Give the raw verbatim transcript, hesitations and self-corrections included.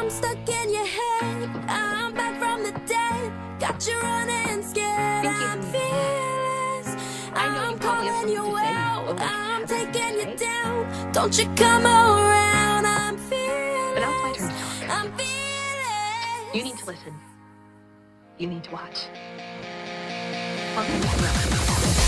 I'm stuck in your head. I'm back from the dead. Got you running scared. I'm fearless. I'm calling you out. I'm taking you down. Don't you come around. I'm fearless. But now it's my turn to talk. I'm fearless. You need to listen. You need to watch. Welcome to Thriller.